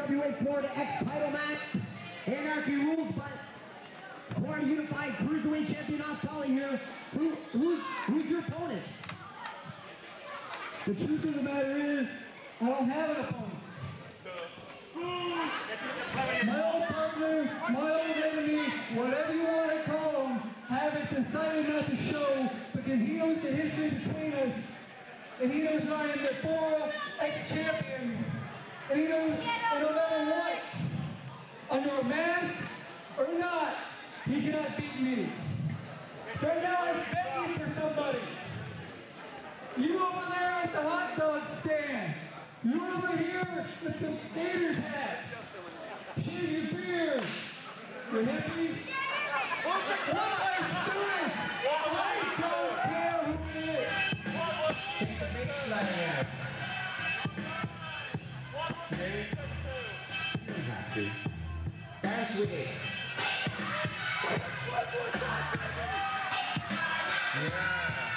Heavyweight Florida X title match. Anarchy rules, but Florida Unified Cruiserweight Champion Oscali here. Who's your opponent? The truth of the matter is, I don't have an opponent. My old partner, my old enemy, whatever you want to call him, haven't decided not to show because he knows the history between us. And he knows I am the former ex-champion. And he knows that no matter what, under a mask or not, he cannot beat me. So now I'm begging for somebody. You over there at the hot dog stand. You over here with the skater's hat. Share your beer. You hippie. What am I doing? I don't care who it is. Take a big slide. You don't have to. Dance with it. Yeah.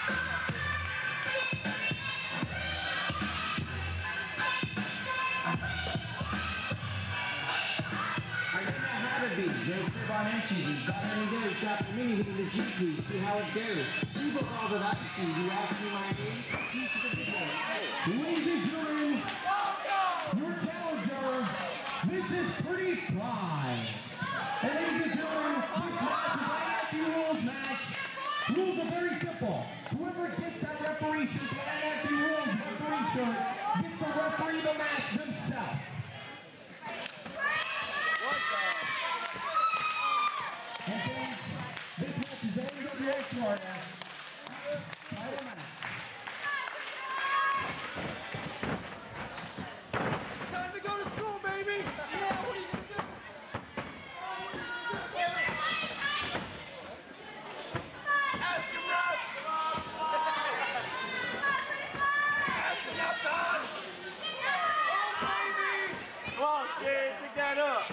He's got any goes, got the mini hitting the GP, see how it goes. You look all that I see, you ask me my name, keep the video. Ladies and gentlemen, your challenger, this is Pretty Fly. And ladies and gentlemen, this match is an anarchy rules match. Rules are very simple. Whoever gets that referee shirt, that anarchy rules referee shirt, gets to referee the match themselves. This match is NWA Florida. Title match. Time to go to school, baby! Yeah, what are you gonna do? Ask him up! Ask him up, Todd! Oh, baby! Come on, kid, pick that up!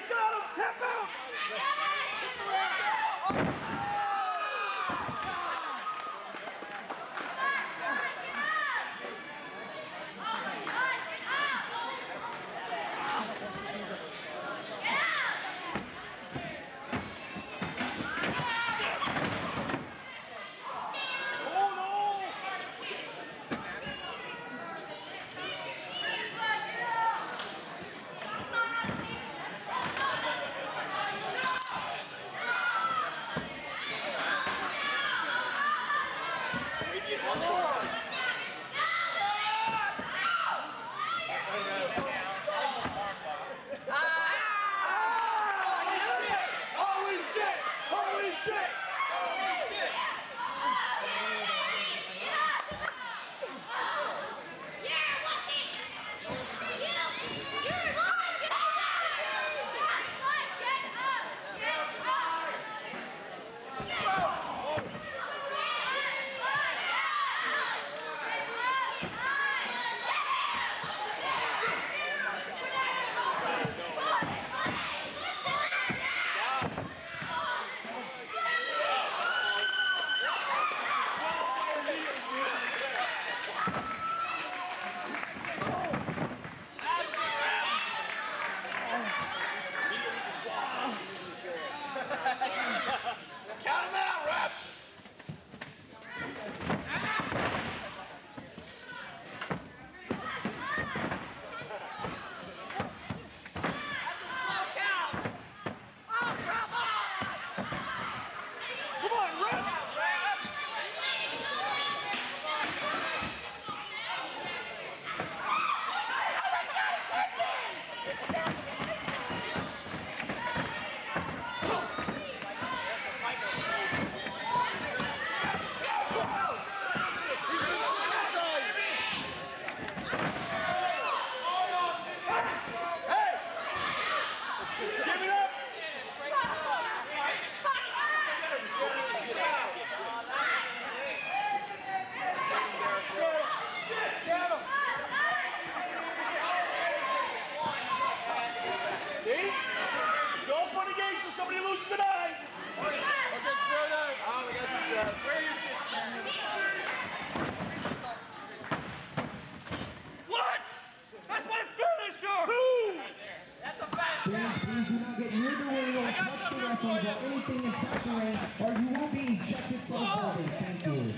He's got him! Tap out! Anything in tackling, or you will be ejected from the building. Thank you.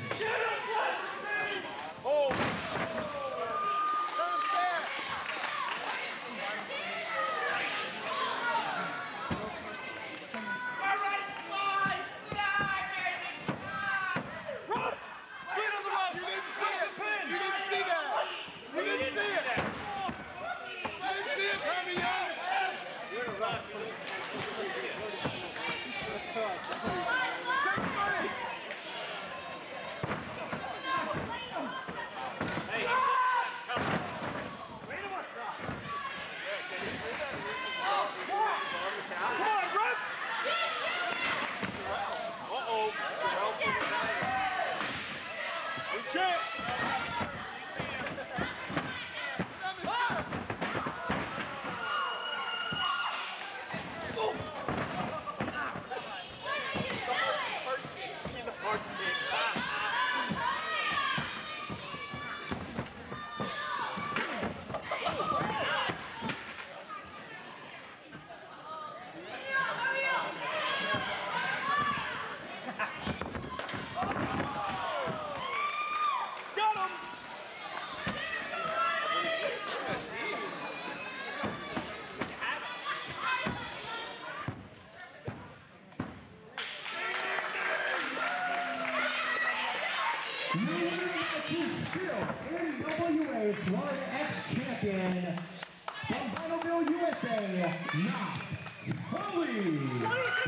NWA Florida X-Champion from Bonneville, USA, Knox Tully.